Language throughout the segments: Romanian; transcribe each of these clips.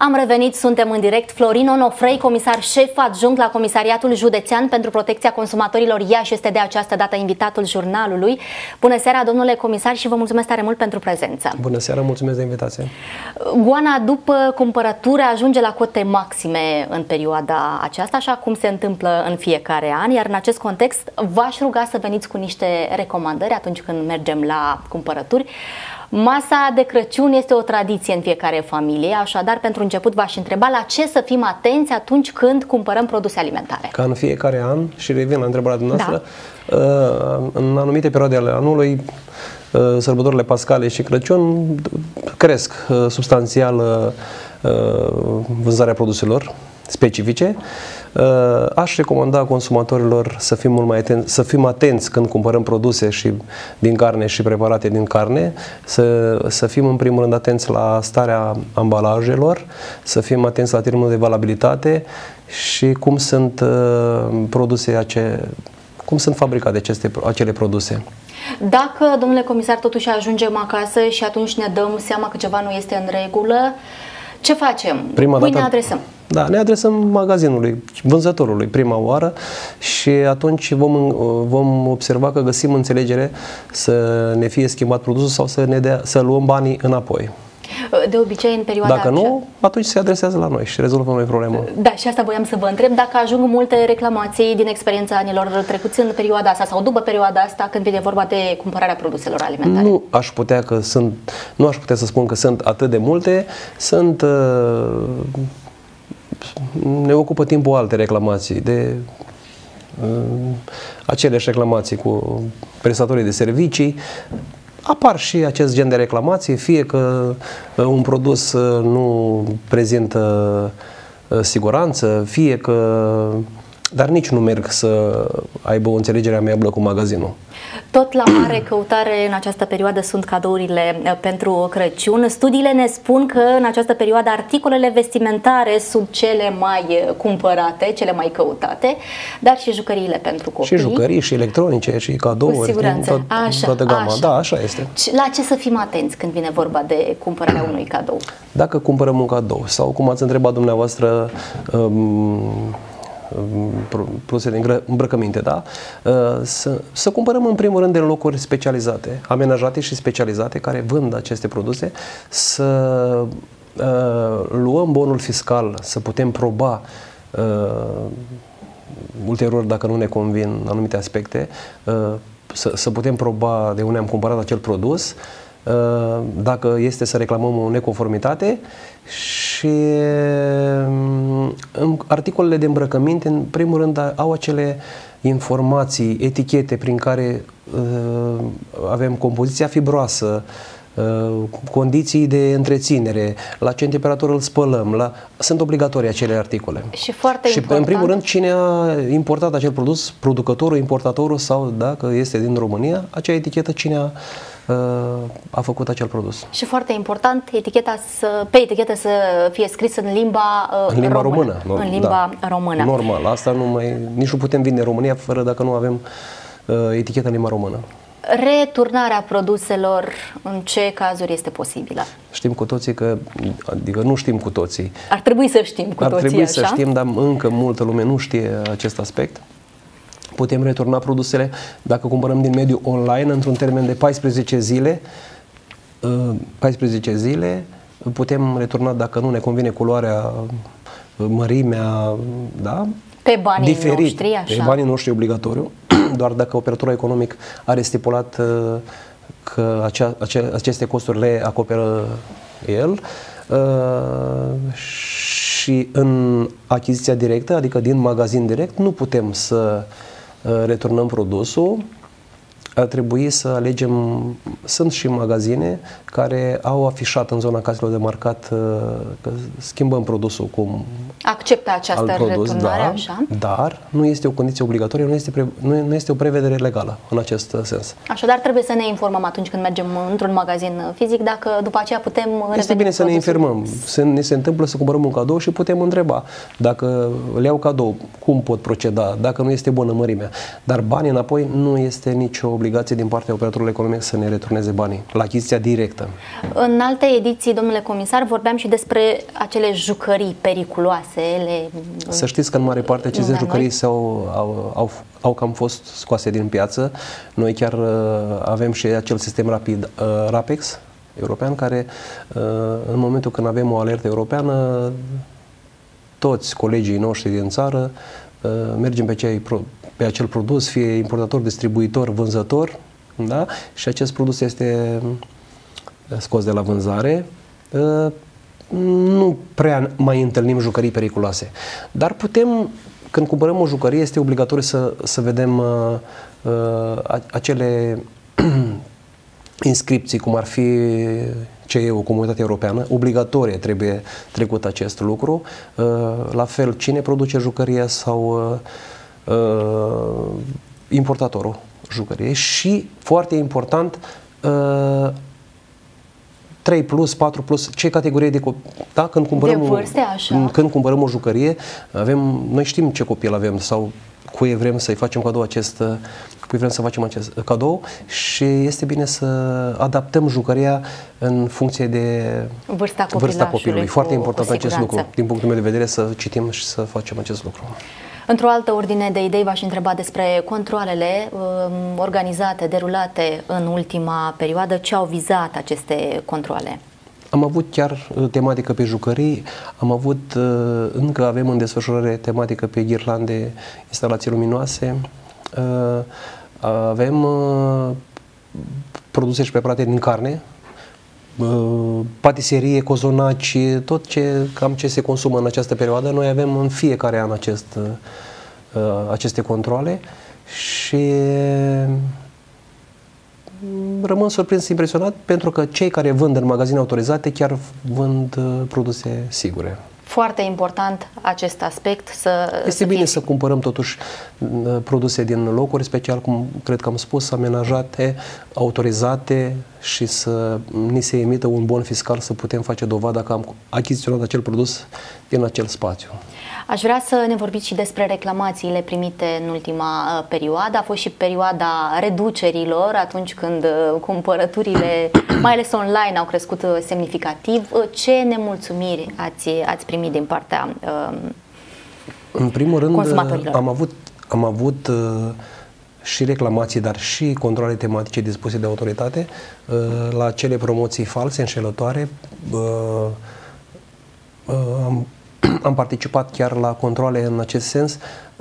Am revenit, suntem în direct. Florin Onofrei, comisar șef adjunct la Comisariatul Județean pentru Protecția Consumatorilor Iași, este de această dată invitatul jurnalului. Bună seara, domnule comisar, și vă mulțumesc tare mult pentru prezență. Bună seara, mulțumesc de invitație. Goana, după cumpărături, ajunge la cote maxime în perioada aceasta, așa cum se întâmplă în fiecare an, iar în acest context v-aș ruga să veniți cu niște recomandări atunci când mergem la cumpărături. Masa de Crăciun este o tradiție în fiecare familie, așadar pentru început v-aș întreba la ce să fim atenți atunci când cumpărăm produse alimentare. Ca în fiecare an, și revin la întrebarea dumneavoastră, în anumite perioade ale anului, sărbătorile pascale și Crăciun, cresc substanțial vânzarea produselor specifice. Aș recomanda consumatorilor să fim mult mai atenți, să fim atenți când cumpărăm produse și din carne și preparate din carne, să fim în primul rând atenți la starea ambalajelor, să fim atenți la termenul de valabilitate și cum sunt produse cum sunt fabricate acele produse. Dacă, domnule comisar, totuși ajungem acasă și atunci ne dăm seama că ceva nu este în regulă, ce facem? Cui ne adresăm? Da, ne adresăm magazinului, vânzătorului prima oară și atunci vom observa că găsim înțelegere să ne fie schimbat produsul sau să luăm banii înapoi. De obicei în perioada Dacă nu, atunci se adresează la noi și rezolvăm noi problema. Da, și asta voiam să vă întreb, dacă ajung multe reclamații din experiența anilor trecuți în perioada asta sau după perioada asta când vine vorba de cumpărarea produselor alimentare. Nu aș putea să spun că sunt atât de multe, ne ocupă timpul alte reclamații, aceleași reclamații cu prestatorii de servicii. Apar și acest gen de reclamații, fie că un produs nu prezintă siguranță, fie că... Dar nici nu merg să aibă o înțelegere amiabilă cu magazinul. Tot la mare căutare în această perioadă sunt cadourile pentru Crăciun. Studiile ne spun că în această perioadă articolele vestimentare sunt cele mai cumpărate, cele mai căutate, dar și jucăriile pentru copii. Și jucării, și electronice, și cadouri. Cu siguranță. Toată gama. Da, așa este. La ce să fim atenți când vine vorba de cumpărarea unui cadou? Dacă cumpărăm un cadou sau, cum ați întrebat dumneavoastră, produse de îmbrăcăminte, da? Să cumpărăm în primul rând în locuri specializate, amenajate și specializate, care vând aceste produse, să luăm bonul fiscal, să putem proba ulterior, dacă nu ne convin anumite aspecte, să putem proba de unde am cumpărat acel produs, dacă este să reclamăm o neconformitate. Și articolele de îmbrăcăminte, în primul rând, au acele informații, etichete prin care avem compoziția fibroasă, condiții de întreținere, la ce temperatură îl spălăm, sunt obligatorii acele articole. Și foarte important. În primul rând, cine a importat acel produs, producătorul, importatorul sau, dacă este din România, acea etichetă, cine a făcut acel produs. Și foarte important, pe etichetă să fie scris în limba română. În limba română. Normal. Asta nici nu putem vinde în România fără dacă nu avem etichetă în limba română. Returnarea produselor, în ce cazuri este posibilă? Știm cu toții adică nu știm cu toții. Ar trebui să știm cu toții, Ar trebui așa? să știm, dar încă multă lume nu știe acest aspect. Putem returna produsele dacă cumpărăm din mediul online într-un termen de 14 zile. 14 zile putem returna dacă nu ne convine culoarea, mărimea, da? Pe banii noștri, așa. Pe banii noștri obligatoriu, doar dacă operatorul economic are stipulat că aceste costuri le acoperă el. Și în achiziția directă, adică din magazin direct, nu putem să returnăm produsul. Ar trebui să alegem, sunt și magazine care au afișat în zona caselor de marcat că schimbăm produsul cu acceptă această returnare, așa? Dar nu este o condiție obligatorie, nu este o prevedere legală în acest sens. Așadar trebuie să ne informăm atunci când mergem într-un magazin fizic, dacă după aceea putem reveni. Este bine să ne informăm. Ne se întâmplă să cumpărăm un cadou și putem întreba dacă le iau cadou, cum pot proceda, dacă nu este bună mărimea. Dar banii înapoi nu este nicio obligație din partea operatorului economic să ne returneze banii la achiziția directă. În alte ediții, domnule comisar, vorbeam și despre acele jucării periculoase. Să știți că în mare parte aceste jucării au cam fost scoase din piață. Noi chiar avem și acel sistem rapid RAPEX european, care în momentul când avem o alertă europeană, toți colegii noștri din țară mergem pe acel produs, fie importator, distribuitor, vânzător, da? Și acest produs este scos de la vânzare. Nu prea mai întâlnim jucării periculoase, dar putem, când cumpărăm o jucărie, este obligatoriu să vedem acele inscripții, cum ar fi CE, o comunitate europeană, obligatorie trebuie trecut acest lucru. La fel, cine produce jucăria sau importatorul jucăriei și, foarte important, 3+, 4+, ce categorie de copii, da? Când cumpărăm o jucărie, noi știm ce copil avem sau cui vrem să-i facem cadou acest cadou și este bine să adaptăm jucăria în funcție de vârsta copilului. Foarte important acest lucru, din punctul meu de vedere, să citim și să facem acest lucru. Într-o altă ordine de idei v-aș întreba despre controalele organizate, derulate în ultima perioadă. Ce au vizat aceste controale? Am avut chiar tematică pe jucării, încă avem în desfășurare tematică pe ghirlande, instalații luminoase, avem produse și preparate din carne, patiserie, cozonaci, tot ce se consumă în această perioadă. Noi avem în fiecare an aceste controale și rămân surprins, impresionat, pentru că cei care vând în magazine autorizate chiar vând produse sigure. Foarte important acest aspect. Este bine să cumpărăm totuși produse din locuri special, cum cred că am spus, amenajate, autorizate și să ni se emită un bon fiscal să putem face dovada că am achiziționat acel produs din acel spațiu. Aș vrea să ne vorbiți și despre reclamațiile primite în ultima perioadă. A fost și perioada reducerilor, atunci când cumpărăturile, mai ales online, au crescut semnificativ. Ce nemulțumiri ați primit din partea în primul rând, consumatorilor? Am avut și reclamații, dar și controale tematice dispuse de autoritate la acele promoții false, înșelătoare. Am participat chiar la controale în acest sens.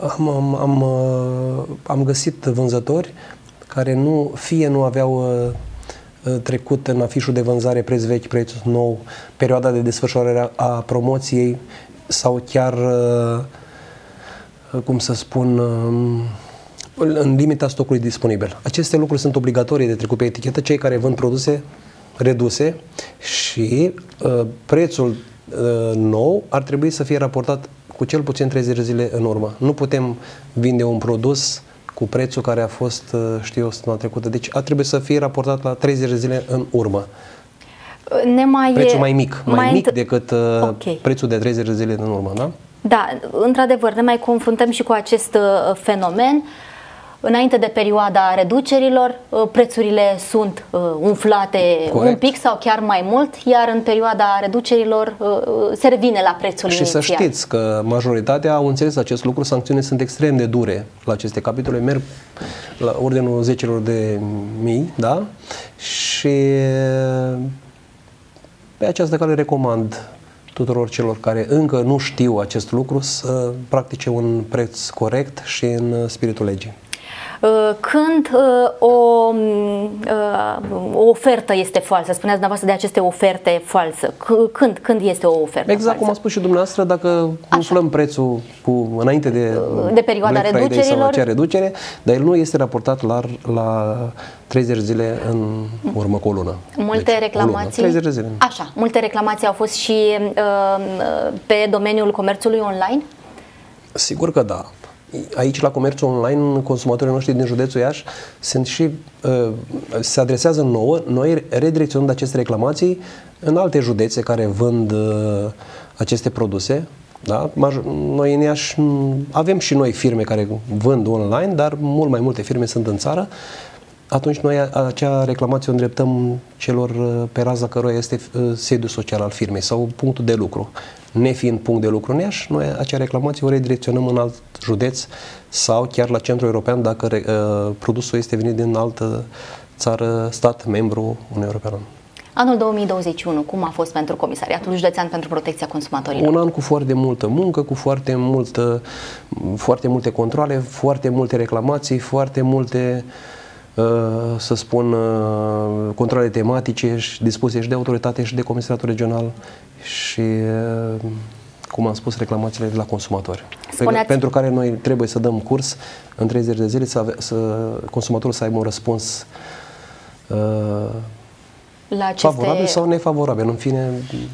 Am găsit vânzători care fie nu aveau trecut în afișul de vânzare preț vechi, preț nou, perioada de desfășurare a promoției sau chiar, cum să spun, în limita stocului disponibil. Aceste lucruri sunt obligatorii de trecut pe etichetă. Cei care vând produse reduse și prețul nou ar trebui să fie raportat cu cel puțin 30 de zile în urmă. Nu putem vinde un produs cu prețul care a fost, știu, săptămâna trecută. Deci ar trebui să fie raportat la 30 de zile în urmă. Prețul mai mic decât prețul de 30 de zile în urmă, da? Da, într-adevăr, ne mai confruntăm și cu acest fenomen. Înainte de perioada reducerilor, prețurile sunt umflate un pic sau chiar mai mult, iar în perioada reducerilor se revine la prețul inițial. Și să știți că majoritatea au înțeles acest lucru, sancțiunile sunt extrem de dure la aceste capitole, merg la ordinul zecelor de mii, da? Și pe această cale recomand tuturor celor care încă nu știu acest lucru să practice un preț corect și în spiritul legii. Când o ofertă este falsă, spuneați dumneavoastră de aceste oferte false, când este o ofertă exact falsă? Cum a spus și dumneavoastră, dacă umflăm prețul înainte de perioada Black Friday reducerilor, sau acea reducere, dar el nu este raportat la 30 de zile în urmă cu o lună. Multe reclamații, 30 de zile. Așa, multe reclamații au fost și pe domeniul comerțului online? Sigur că da. Aici, la comerțul online, consumatorii noștri din județul Iași se adresează nouă, noi redirecționând aceste reclamații în alte județe care vând aceste produse. Da? Noi în Iași avem și noi firme care vând online, dar mult mai multe firme sunt în țară. atunci noi acea reclamație o îndreptăm celor pe raza căruia este sediul social al firmei sau punctul de lucru. Nefiind punct de lucru în Iași, noi acea reclamație o redirecționăm în alt județ sau chiar la Centrul European dacă produsul este venit din altă țară, stat, membru Uniunii Europeană. Anul 2021, cum a fost pentru Comisariatul Județean pentru Protecția Consumatorilor? Un an cu foarte multă muncă, cu foarte multe controale, foarte multe reclamații, foarte multe, să spun, controale tematice dispuse și de autoritate și de Comisariatul Regional și, cum am spus, reclamațiile de la consumatori. Pentru care noi trebuie să dăm curs în 30 de zile, consumatorul să aibă un răspuns favorabil sau nefavorabil, în fine,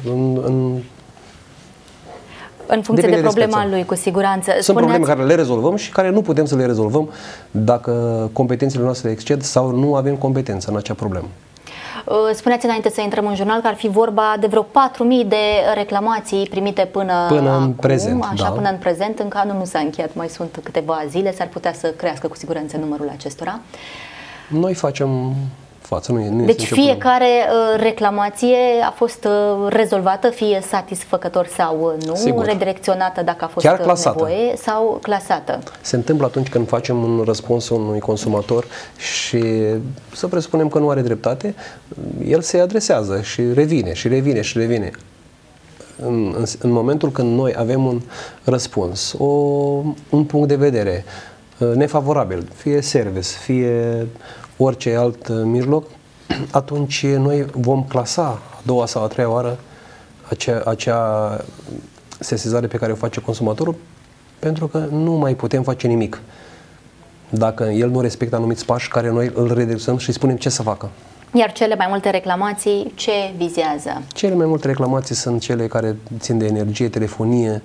în funcție de problema lui, cu siguranță. Sunt probleme care le rezolvăm și care nu putem să le rezolvăm dacă competențele noastre exced sau nu avem competență în acea problemă. Spuneați înainte să intrăm în jurnal că ar fi vorba de vreo 4.000 de reclamații primite până în prezent. Așa, până în prezent, încă anul nu s-a încheiat, mai sunt câteva zile, s-ar putea să crească cu siguranță numărul acestora. Noi facem față. Deci fiecare reclamație a fost rezolvată, fie satisfăcător sau nu, sigur, redirecționată dacă a fost nevoie sau clasată. Se întâmplă atunci când facem un răspuns unui consumator și să presupunem că nu are dreptate, el se adresează și revine și revine și revine. În momentul când noi avem un răspuns, un punct de vedere nefavorabil, fie service, fie orice alt mijloc, atunci noi vom clasa a doua sau a treia oară acea sesizare pe care o face consumatorul, pentru că nu mai putem face nimic dacă el nu respectă anumiți pași care noi îl redresăm și îi spunem ce să facă. Iar cele mai multe reclamații ce vizează? Cele mai multe reclamații sunt cele care țin de energie, telefonie,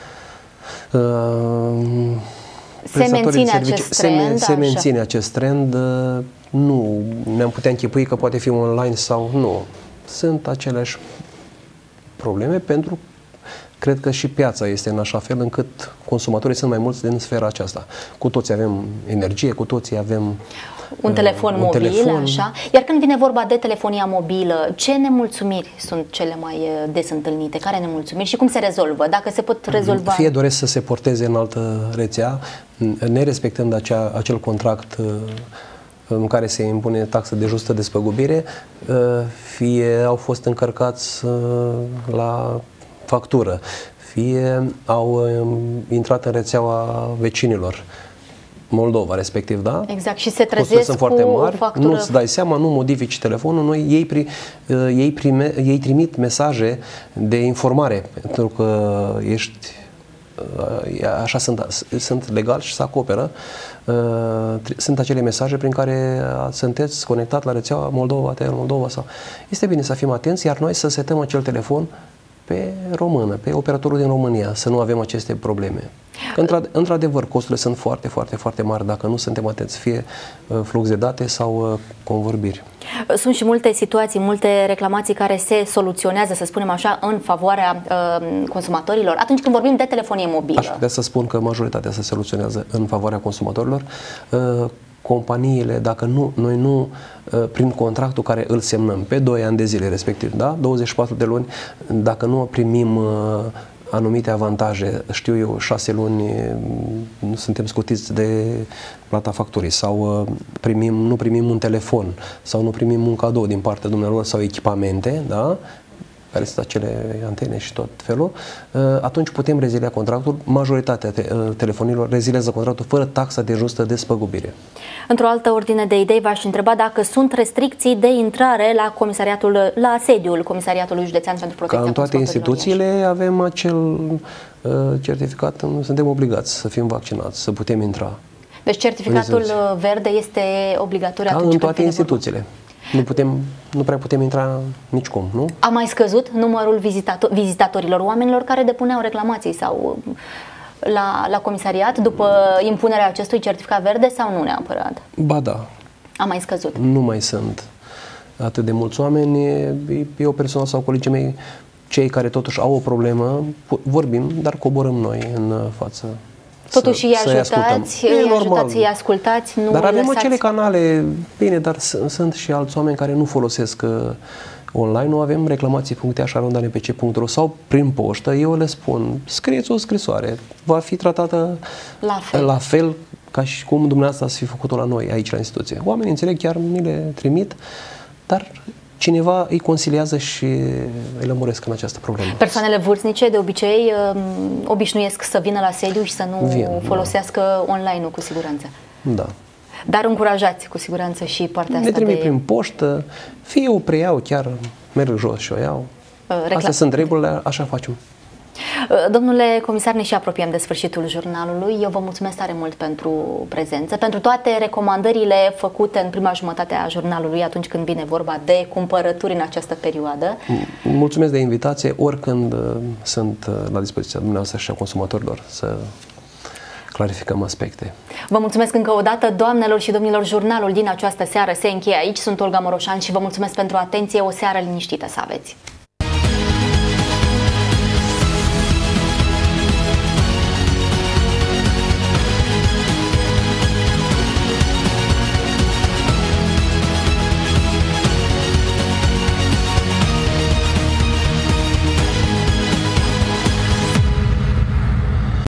se menține acest trend. Nu ne-am putea închipui că poate fi online sau nu. Sunt aceleași probleme pentru cred că și piața este în așa fel încât consumatorii sunt mai mulți din sfera aceasta. Cu toții avem energie, cu toții avem un telefon mobil, așa. Iar când vine vorba de telefonia mobilă, ce nemulțumiri sunt cele mai des întâlnite? Care nemulțumiri și cum se rezolvă? Dacă se pot rezolva? Fie doresc să se porteze în altă rețea, nerespectând acel contract în care se impune taxă de justă despăgubire, fie au fost încărcați la factură, fie au intrat în rețeaua vecinilor, Moldova, respectiv, da? Exact, și se trezesc sunt foarte mari, o factură. Nu-ți dai seama, nu modifici telefonul, ei trimit mesaje de informare, pentru că ești, așa sunt legal și se acoperă. Sunt acele mesaje prin care sunteți conectat la rețeaua Moldova, Moldova sau... Este bine să fim atenți, iar noi să setăm acel telefon pe română, pe operatorul din România, să nu avem aceste probleme. Într-adevăr, costurile sunt foarte, foarte, foarte mari dacă nu suntem atenți, fie flux de date sau convorbiri. Sunt și multe situații, multe reclamații care se soluționează, să spunem așa, în favoarea consumatorilor. Atunci când vorbim de telefonie mobilă. Aș putea să spun că majoritatea se soluționează în favoarea consumatorilor. Companiile, dacă noi nu, prin contractul care îl semnăm pe 2 ani de zile respectiv, da? 24 de luni, dacă nu primim anumite avantaje, știu eu, 6 luni nu suntem scutiți de plata facturii sau nu primim un telefon sau nu primim un cadou din partea dumnealor sau echipamente, da? Care sunt acele antene și tot felul, atunci putem rezilia contractul. Majoritatea telefonilor rezilează contractul fără taxa de justă despăgubire. Într-o altă ordine de idei v-aș întreba dacă sunt restricții de intrare la sediul Comisariatului Județean pentru Protecția Consumatorilor. Ca în toate instituțiile avem acel certificat, suntem obligați să fim vaccinați, să putem intra. Deci certificatul verde este obligatoriu atunci în toate instituțiile. Nu prea putem intra nicicum, nu? A mai scăzut numărul vizitatorilor, oamenilor care depuneau reclamații sau la comisariat după impunerea acestui certificat verde sau nu neapărat? Ba da. A mai scăzut? Nu mai sunt atât de mulți oameni. Eu personal sau colegii mei, cei care totuși au o problemă, vorbim, dar coborâm noi în față Totuși îi ajutați, îi ascultați, nu dar avem lăsați... acele canale, bine, dar sunt și alți oameni care nu folosesc online, nu avem reclamații.tea@npc.ro sau prin poștă. Eu le spun, scrieți o scrisoare, va fi tratată la fel ca și cum dumneavoastră ați fi făcut-o la noi aici la instituție. Oamenii înțeleg, chiar mi le trimit, dar cineva îi consiliază și îi lămuresc în această problemă. Persoanele vârstnice de obicei obișnuiesc să vină la sediu și să nu folosească online-ul cu siguranță. Da. Dar încurajați cu siguranță și partea asta. Ne trimit prin poștă, fie o preiau, chiar merg jos și o iau. Astea sunt regulile, așa facem. Domnule comisar, ne și apropiem de sfârșitul jurnalului. Eu vă mulțumesc tare mult pentru prezență, pentru toate recomandările făcute în prima jumătate a jurnalului atunci când vine vorba de cumpărături în această perioadă. Mulțumesc de invitație, oricând sunt la dispoziția dumneavoastră și a consumatorilor să clarificăm aspecte. Vă mulțumesc încă o dată, doamnelor și domnilor, jurnalul din această seară se încheie aici. Sunt Olga Moroșan și vă mulțumesc pentru atenție. O seară liniștită să aveți!